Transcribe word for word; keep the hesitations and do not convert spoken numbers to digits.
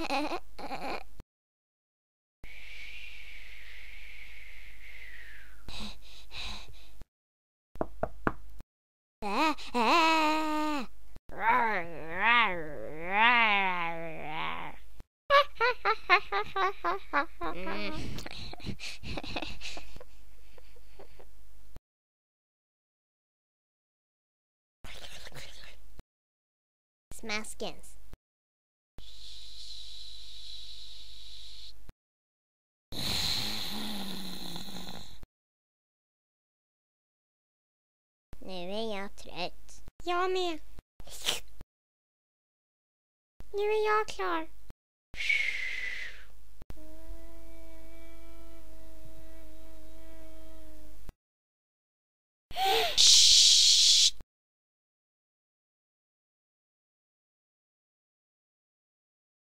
Smaskins. Nu är jag trött. Jag med. Nu är jag klar.